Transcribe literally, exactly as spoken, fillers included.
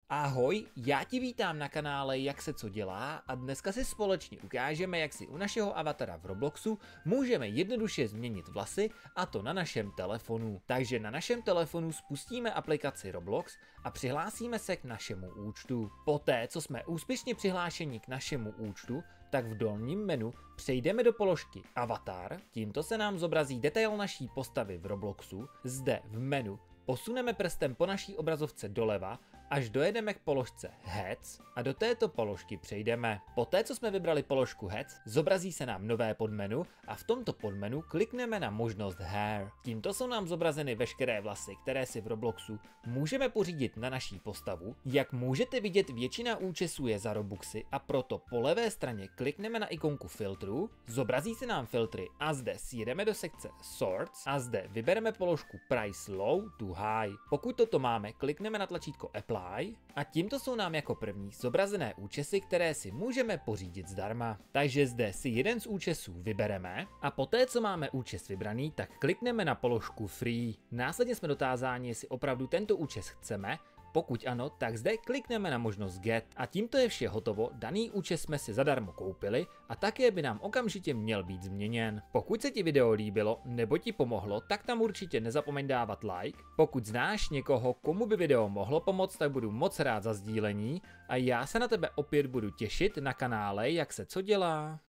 Ahoj, já ti vítám na kanále Jak se co dělá a dneska si společně ukážeme, jak si u našeho avatara v Robloxu můžeme jednoduše změnit vlasy, a to na našem telefonu. Takže na našem telefonu spustíme aplikaci Roblox a přihlásíme se k našemu účtu. Poté, co jsme úspěšně přihlášeni k našemu účtu, tak v dolním menu přejdeme do položky Avatar, tímto se nám zobrazí detail naší postavy v Robloxu. Zde v menu posuneme prstem po naší obrazovce doleva, až dojedeme k položce Heads a do této položky přejdeme. Poté, co jsme vybrali položku Heads, zobrazí se nám nové podmenu a v tomto podmenu klikneme na možnost Hair. Tímto jsou nám zobrazeny veškeré vlasy, které si v Robloxu můžeme pořídit na naší postavu. Jak můžete vidět, většina účesů je za Robuxy a proto po levé straně klikneme na ikonku filtru, zobrazí se nám filtry a zde sjedeme do sekce Sorts a zde vybereme položku Price Low to High. Pokud toto máme, klikneme na tlačítko Apply a tímto jsou nám jako první zobrazené účesy, které si můžeme pořídit zdarma. Takže zde si jeden z účesů vybereme a poté, co máme účes vybraný, tak klikneme na položku Free. Následně jsme dotázáni, jestli opravdu tento účes chceme. Pokud ano, tak zde klikneme na možnost Get a tímto je vše hotovo, daný účes jsme si zadarmo koupili a také by nám okamžitě měl být změněn. Pokud se ti video líbilo nebo ti pomohlo, tak tam určitě nezapomeň dávat like. Pokud znáš někoho, komu by video mohlo pomoct, tak budu moc rád za sdílení a já se na tebe opět budu těšit na kanále Jak se co dělá.